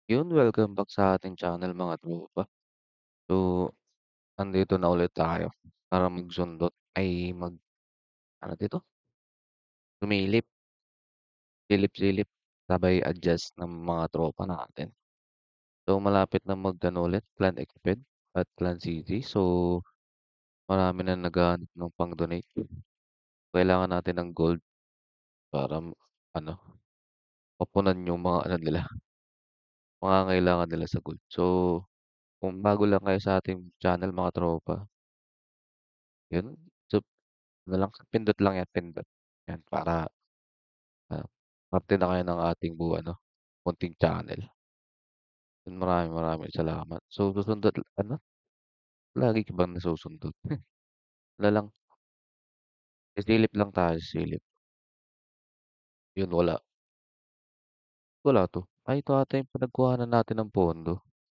Yun, welcome back sa ating channel mga tropa. So, andito na ulit tayo para magsundot ay ano dito? Sumilip, silip-silip, sabay adjust ng mga tropa natin. So, malapit na mag-ano ulit, Clan Exped at Clan CZ. So, marami na naghahanap ng pang-donate. Kailangan natin ng gold para ano, mapunan yung mga ano nila, pangangailangan nila sa gold. So, kung bago lang kayo sa ating channel mga tropa, yun, so, ano lang, pindot lang yan, pindot. Yan, para parte na kayo ng ating ano, munting channel. Yun, maraming maraming salamat. So, susundot ano, lagi ka bang nasusundot? Wala lang, sisilip lang tayo, sisilip. Yun, wala. Wala 'to. Ay, ito ata yung pinagkuhanan natin ng pondo.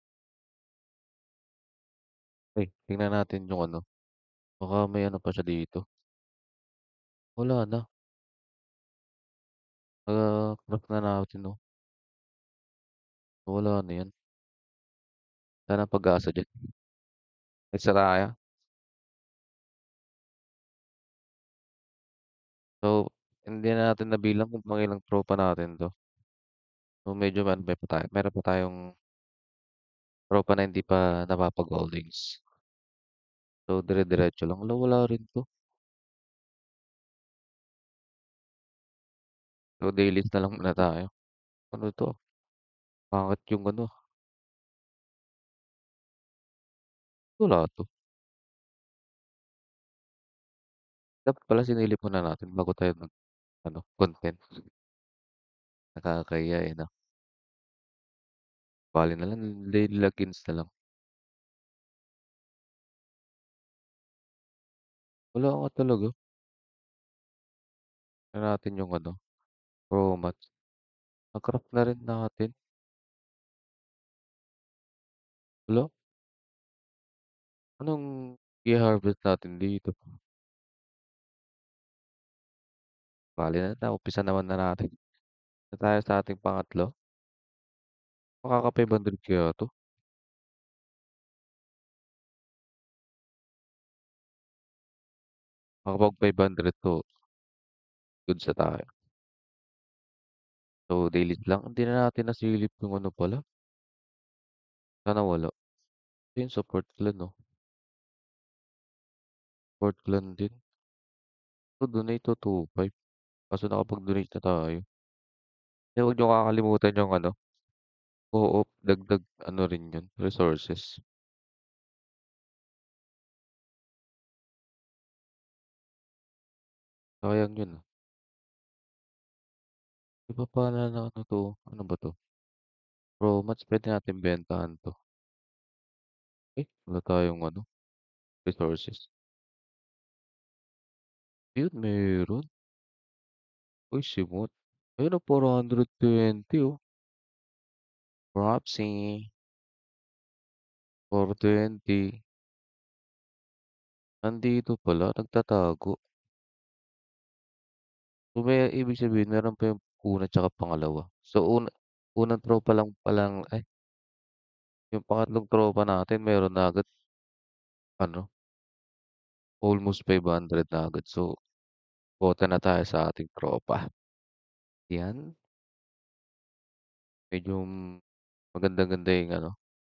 Ay, tingnan natin yung ano, baka may ano pa siya dito. Wala na, crack na natin 'no. Wala na yan. Wala ng pag-asa diyan. Nagsara kaya? So, hindi na natin nabilang kung pangilang tropa natin 'to. So, medyo ano, meron pa tayong tropa na hindi pa napapa-goldings. So, dire-diretso lang. Hala, wala rin 'to. So, dailies na lang muna tayo. Ano 'to, pangit yung ano, wala 'to. Dapat pala sinilip muna natin bago tayo ano, content. Nakakahiya, eh, 'no? Bale na lang, daily logins na lang. Wala nga talaga. Tingnan natin yung ano, pro mats. Na-crack na rin natin. Hala, anong i-ha-harvest natin dito? Bale na, naumpisa naman na natin. Na tayo sa ating pangatlo. Makaka-500 kaya 'to? Makapag-500 'to, goods na tayo. So, dailies lang. Hindi na natin nasilip yung ano pala, sana wala. Ayun, sa Portland, oh, Portland din. So, donate to 2,500. Kaso nakapag-donate na tayo. Eh, huwag niyo kakalimutan yung ano, co-op, dagdag ano rin yun, resources. Sayang yun, ah. Iba pa na ano 'to, ano ba 'to? Promats, puwede natin bentahan 'to. Eh, wala tayong ano, resources. Ayun, meron. Uy, simot. Ayun, oh, 420, oh. Propsy, 420. Nandito pala, nagtatago. So, may ibig sabihin meron pa yung una tsaka pangalawa. So, unang tropa lang palang ay, yung pangatlong tropa natin meron na agad ano, almost 500 na agad. So, quota na tayo sa ating tropa. 'Yan, medyo magandang-ganda yung ano,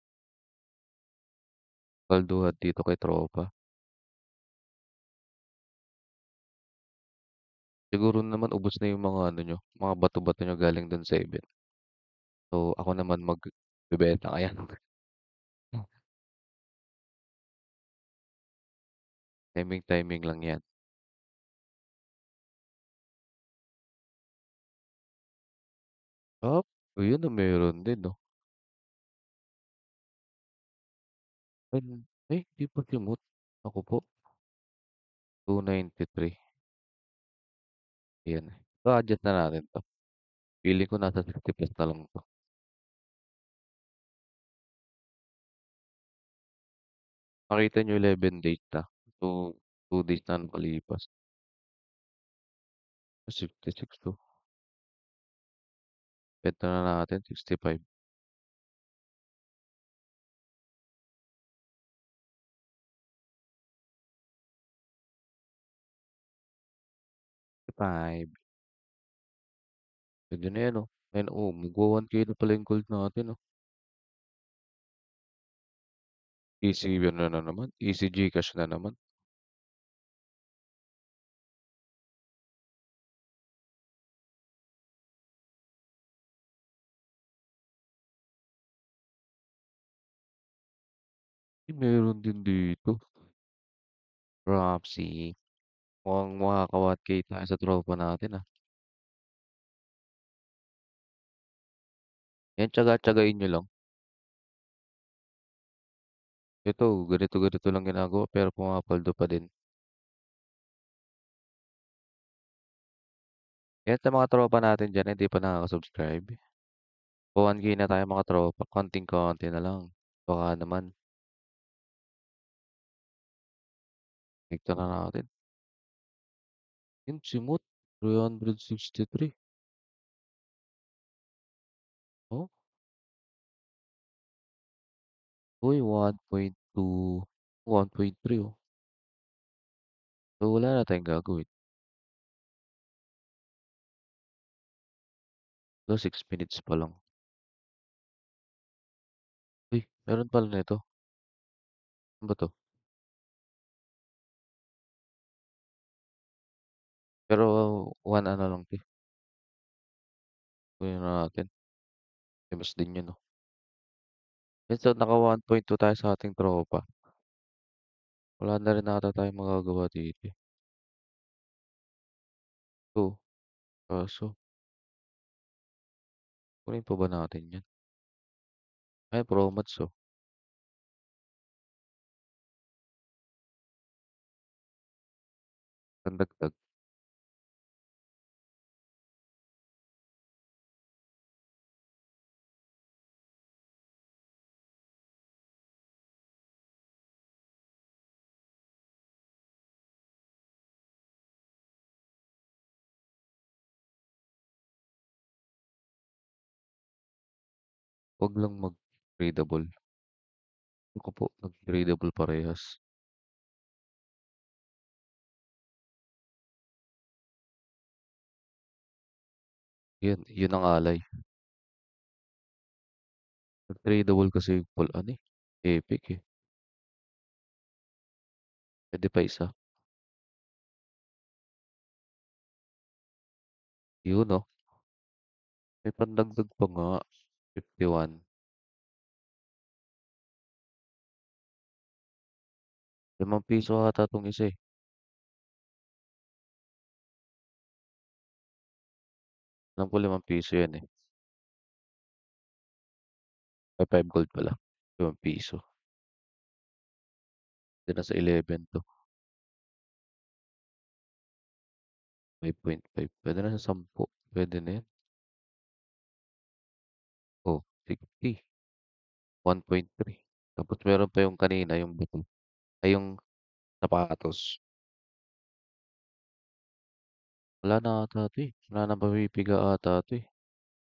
kalduhan dito kay tropa. Siguro naman ubos na yung mga ano niyo, mga bato-bato niyo galing dun sa event. So, ako naman magbebenta ayan. Timing-timing lang 'yan. Ayun na meron din 'no. Ay, ay, 'di pa simot. Ako po, 293. Ayan. I-a-adjust na natin 'to. Feeling ko nasa 60 plus na lang 'to. Nakita niyo 11 days na. So, 2 days na nakalipas. 66 to. Benta na natin 65. 5. Puwede na 'yan, oh. Ayan, oh, magwa-1K na pala yung gold natin, oh. Easy ano na naman, easy GCash na naman. Meron din dito, Propsy. Mukhang makaka-1K tayo sa tropa natin, ah. 'Yan tiyaga-tiyagain niyo lang. Ito ganito-ganito lang ginagawa pero pumapaldo pa din. 'Yan sa mga tropa natin diyan hindi pa nakaka-subscribe. Pa-1K na tayo mga tropa, konting-konti na lang. Baka naman tikman na natin. Yun simot, 363. Oh, uy 1.2, 1.3 oh. So, wala na tayong gagawin. 6 minutes pa lang. Uy, meron pala nito. Ano ba 'to? Pero one ano lang 'to, kunin na natin. MS din yun, oh. Minsan naka 1.2 tayo sa ating tropa. Wala na rin ata tayong magagawa dito, eh. 'To, kaso kunin pa ba natin 'yan? Ay, Promats, oh, pandagdag. Wag lang mag-tradable. Ako po, nag-tradable parehas. 'Yun ang alay. Nag-tradable kasi full ano, eh, epic, eh. Puwede pa isa. 'Yun, oh, may pandagdag pa nga, 51. ₱5 ata 'tong isa, eh. Alam ko ₱5 'yan, eh. Ay, 5 gold pala, ₱5. Puwede na sa 11 'to, 5.5 puwede na sa 10, puwede na 'yan. Oh, 60, 1.3 tapos meron pa yung kanina yung buto, ay yung sapatos. Wala na ata 'to, eh, wala ng mapipiga ata 'to, eh.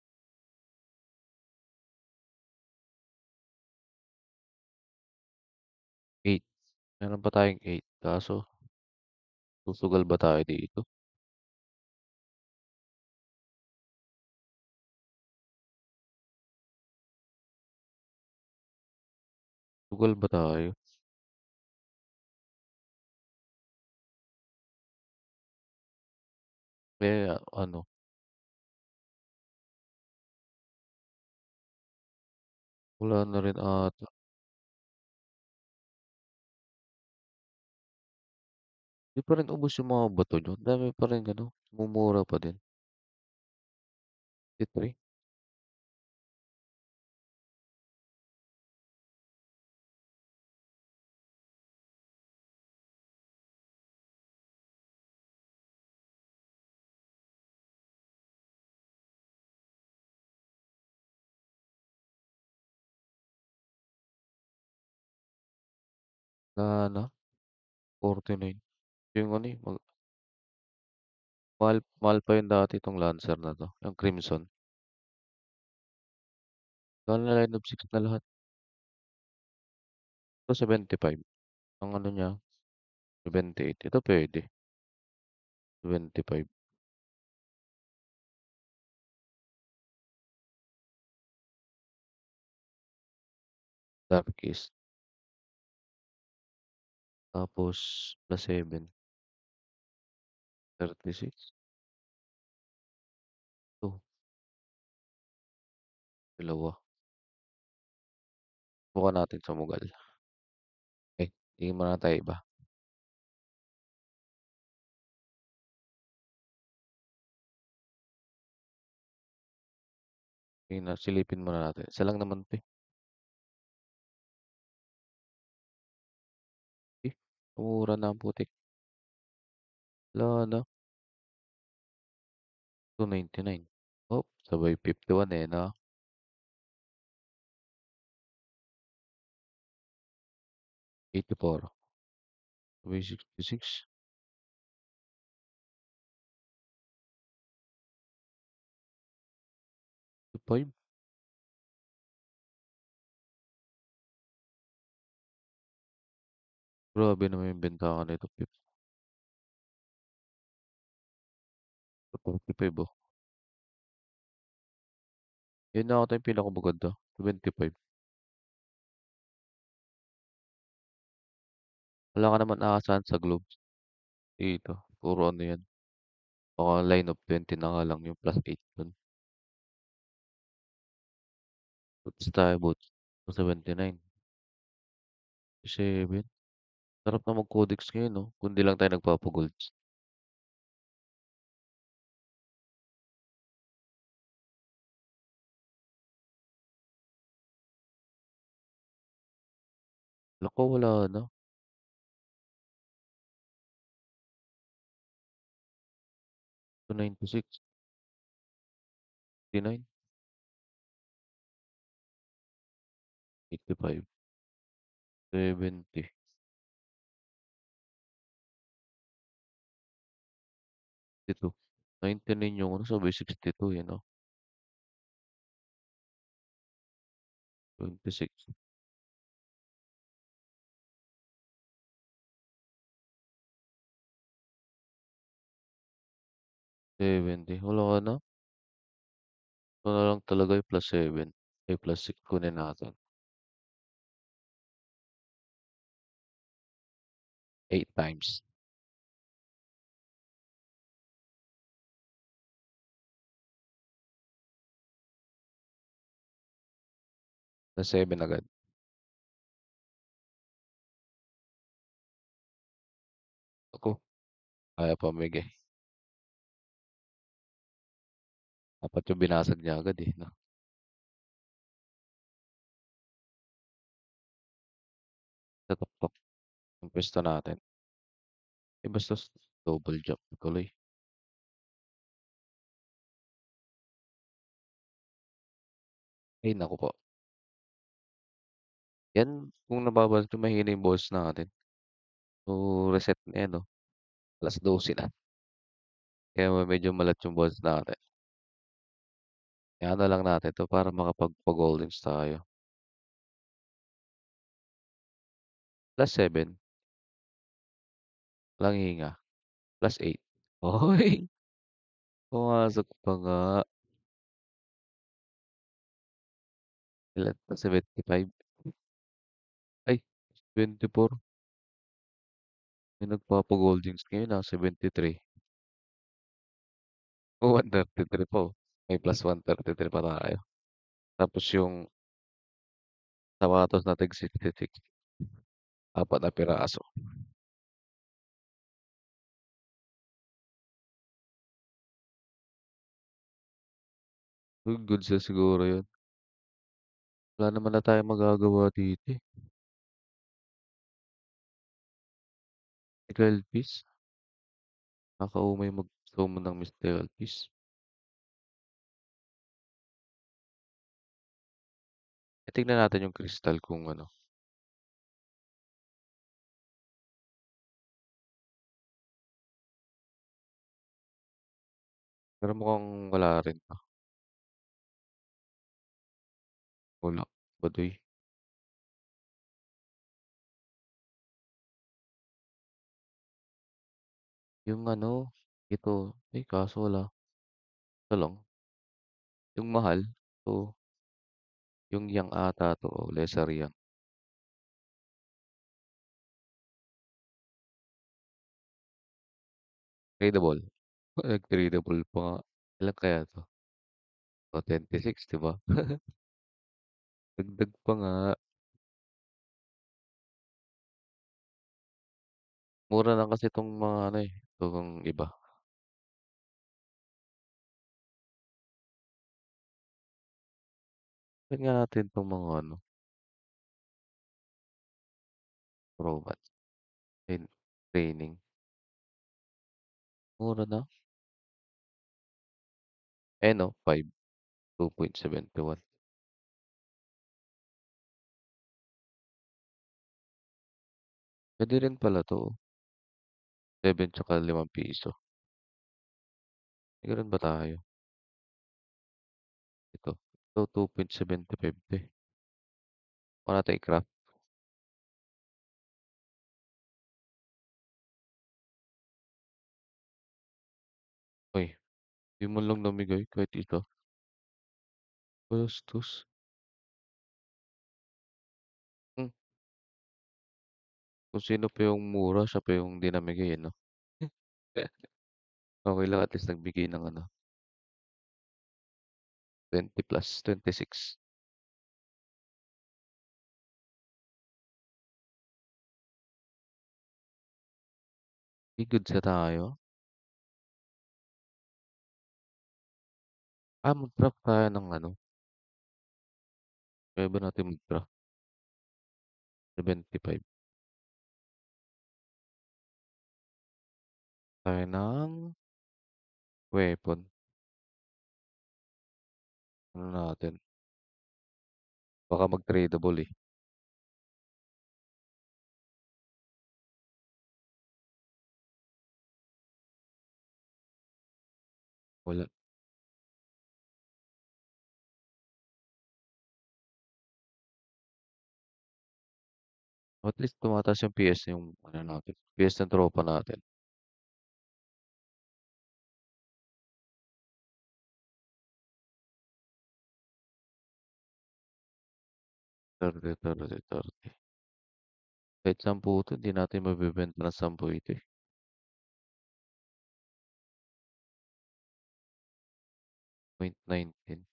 8, meron pa tayong 8 kaso susugal ba tayo dito? Sugal ba tayo? Eh, ano, wala na rin ata. 'Di pa rin ubos yung mga bato niyo, ang dami pa ring ano, mumura pa din. 53, wala na, 49. Yung ano, eh, mahal mahal pa yun dati 'tong Lancer na 'to, yung Crimson. Lalo na line of 6 na lahat. Ito 75, ang ano niya 78, ito puwede, 25. Darkest, tapos +7, 36, 2, dalawa. Subukan natin sumugal. Tingin muna tayo iba. Silipin muna natin. Isa lang naman 'to, eh. Eh, mura na ang putik. Wala na, 299. Oh, sabay 51, eh, 'no? 84, sabay 66, 5. Grabe naman yung bentahan nito, 45, oh. Yun na ata yung pinakamaganda, 25. Wala ka naman aasahan sa Globes dito, puro ano yan, baka line of 20 na nga lang yung +8 dun. Boots tayo, boots, 279, 7. Sarap na mag-codex ngayon 'no, kung 'di lang tayo nagpapa-golds. Naku, wala na, 296, 59, 85, 70, 62. 99 yung ano, sabay 62, eh, 'no, 26, 70, wala ka na. Ito na lang talaga yung +7, ay +6 kunin natin, 8 times, +7 agad. Naku, ayaw pumigay. Dapat yung binasag niya agad, eh, 'no. Sa tuktok yung puwesto natin. Eh, bastos double jump tuloy. Ay naku po. Yan kung napapansin mahina yung boses natin. So, reset na yan 'no, 12:00 na. Kaya medyo malat yung boses natin. I-ano lang natin 'to para makapagpa-goldens tayo. +7, walang hihinga, +8. Uy, pumasok pa nga. Ilan 75, ay 24. May nagpapa-goldens ngayon, 73. Oh, 133 pa, oh. May plus 133 pa tayo. Tapos yung sapatos na tig-66, 4 na piraso. Uy, goods na siguro yun. Wala naman na tayong magagawa dito, eh. Mystical piece, nakakaumay mag-summon ng mystical piece. Tignan natin yung crystal kung ano, pero mukhang wala rin, wala, baduy. Yung ano, ito, kaso wala, ito lang, yung mahal, so yung yang ata 'to o lesser yang. Tradable. Nag-tradable pa nga. Ilan kaya 'to? Oh, 26 'di ba? Dagdag pa nga. Mura lang kasi 'tong mga ano, eh, 'tong iba. Tignan nga natin 'tong mga ano, Romans and training. Mura na. Ayan oh, 5, 2.71. Puwede rin pala 'to, oh, 7 tsaka ₱5. Meron ba tayo? Ito 2.75 'to, eh. Baka natin i-craft. Uy, 'di man lang namigay kahit isa. Bastos. Hmm, kung sino pa yung mura siya pa yung 'di namigay, eh, 'no? Okey lang at least nagbigay ng ano, 20 plus, 26. May goods na tayo. Mag-craft tayo ng ano, kaya ba natin mag-craft? 75 tayo ng weapon. Ano natin, baka mag-tradable, eh. Wala. At least tumataas yung PS yung ano natin, PS ng tropa natin. Thirty, 30, 30. Kahit 10 'to hindi natin mabebenta ng 10 ito, eh. 0.19,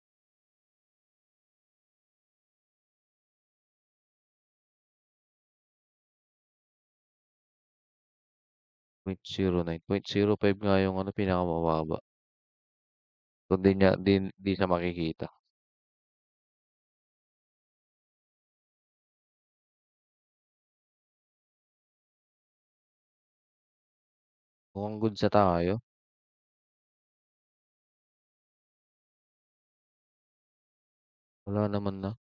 0.09, 0.05 nga yung ano pinakamababa. So, di siya makikita. Mukhang goods na tayo. Wala naman na.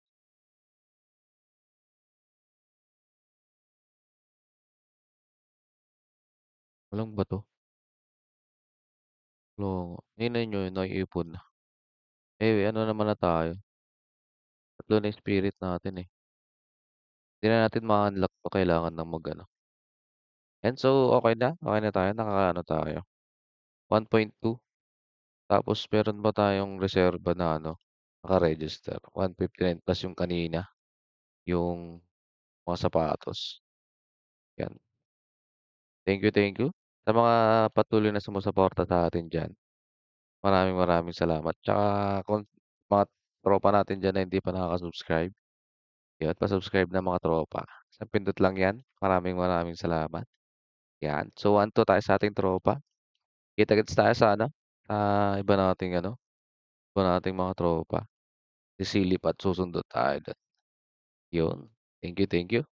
Walang bato. Oo, tingnan niyo yun naiipon na. Eh, ano naman na tayo, 3 na yung spirit natin, eh. Hindi na natin ma-unlock 'to kailangan ng mag-ano. And so, okey na tayo, nakakaano tayo, 1.2 tapos meron pa tayong reserba na ano, naka-register 159 plus yung kanina, yung mga sapatos, 'yan. Thank you sa mga patuloy na sumusuporta sa atin diyan. Maraming salamat. Tsaka kung mga tropa natin diyan na hindi pa nakaka-subscribe, 'yan pa-subscribe na mga tropa. Isang pindot lang 'yan. Maraming salamat. 'Yan. So, 1-2 tayo sa ating tropa. Kita-kits tayo sa ano, sa iba nating ano, iba nating mga tropa. Sisilip at susundot tayo dun. 'Yun. Thank you, thank you.